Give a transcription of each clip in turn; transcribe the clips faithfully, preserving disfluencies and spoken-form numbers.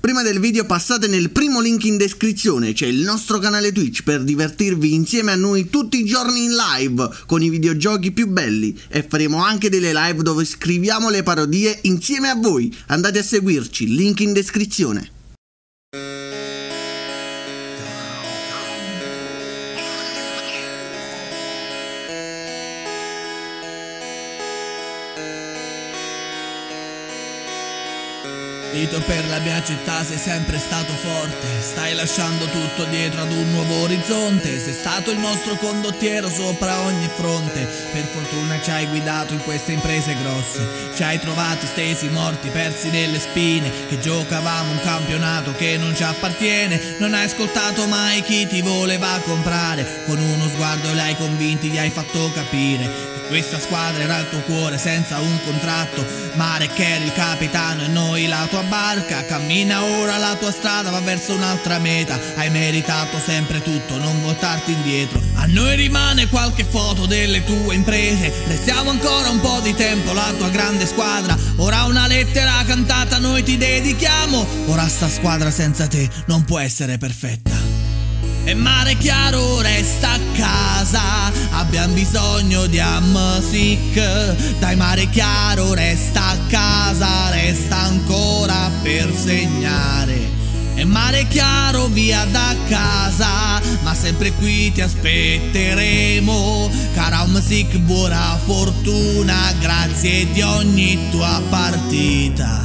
Prima del video passate nel primo link in descrizione, c'è il nostro canale Twitch per divertirvi insieme a noi tutti i giorni in live con i videogiochi più belli, e faremo anche delle live dove scriviamo le parodie insieme a voi. Andate a seguirci, link in descrizione. Vito, per la mia città sei sempre stato forte, stai lasciando tutto dietro ad un nuovo orizzonte. Sei stato il nostro condottiero sopra ogni fronte, per fortuna ci hai guidato in queste imprese grosse. Ci hai trovati stesi, morti, persi nelle spine, che giocavamo un campionato che non ci appartiene. Non hai ascoltato mai chi ti voleva comprare, con uno sguardo li hai convinti, gli hai fatto capire questa squadra era il tuo cuore senza un contratto. Marek eri il capitano e noi la tua barca. Cammina ora la tua strada, va verso un'altra meta. Hai meritato sempre tutto, non voltarti indietro. A noi rimane qualche foto delle tue imprese, restiamo ancora un po' di tempo la tua grande squadra. Ora una lettera cantata noi ti dedichiamo. Ora sta squadra senza te non può essere perfetta. E Mare Chiaro resta a casa, abbiamo bisogno di Amsic. Dai Mare Chiaro resta a casa, resta ancora per segnare. E Mare Chiaro via da casa, ma sempre qui ti aspetteremo. Caro Amsic, buona fortuna, grazie di ogni tua partita.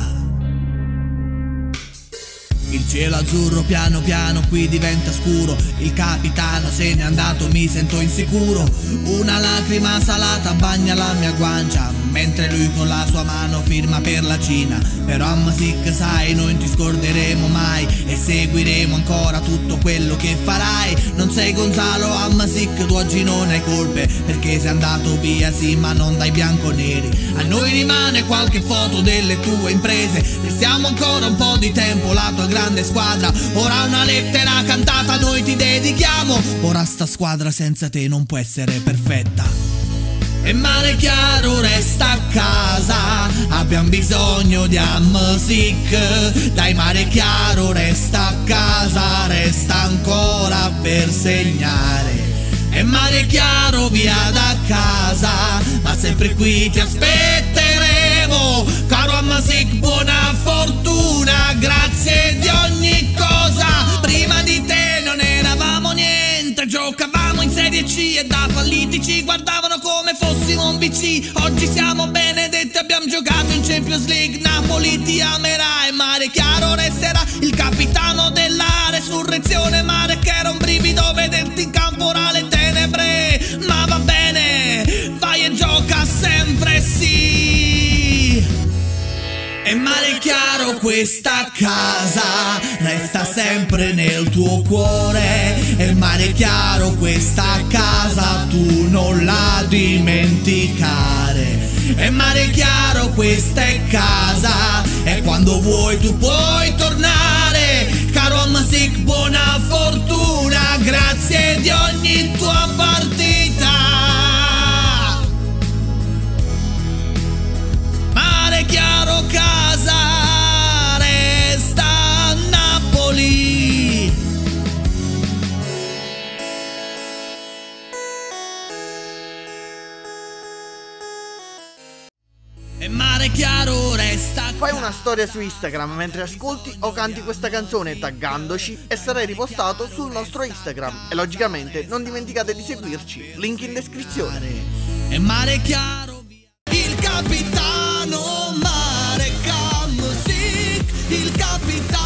Il cielo azzurro piano piano qui diventa scuro, il capitano se n'è andato, mi sento insicuro. Una lacrima salata bagna la mia guancia, mentre lui con la sua mano firma per la Cina. Però Amsic sai, noi non ti scorderemo mai e seguiremo ancora tutto quello che farai. Non sei Gonzalo Amsic, tu oggi non hai colpe, perché sei andato via sì ma non dai bianconeri. A noi rimane qualche foto delle tue imprese, restiamo ancora un po' di tempo la tua grande squadra. Ora una lettera cantata noi ti dedichiamo. Ora sta squadra senza te non può essere perfetta. E Mare Chiaro resta a casa, abbiamo bisogno di Amsic. Dai Mare Chiaro resta a casa, resta ancora per segnare. E Mare Chiaro via da casa, ma sempre qui ti aspetteremo. Caro Amsic, buona fortuna, grazie di ogni cosa. Prima di te non eravamo niente, giocavamo in Serie C e da falliti ci guardavano come fossimo un B C. Oggi siamo benedetti, abbiamo giocato in Champions League, Napoli ti amerà. E Mare Chiaro resterà il capitano della resurrezione. Mare che era un brivido vederti in campo, ora le tenebre, ma va bene, vai e gioca sempre sì. E Mare Chiaro questa casa resta sempre nel tuo cuore. E Mare Chiaro questa casa tu non la dimenticare. E Mare Chiaro questa è casa, e quando vuoi tu puoi tornare. Caro Amsic, buona fortuna, grazie di ogni tua partita. Mare Chiaro casa, resta a Napoli. E Mare Chiaro resta. Fai una storia su Instagram mentre ascolti o canti questa canzone taggandoci e sarai ripostato sul nostro Instagram. E logicamente non dimenticate di seguirci, link in descrizione. E Mare Chiaro il capitano Marek Amsic, il capitano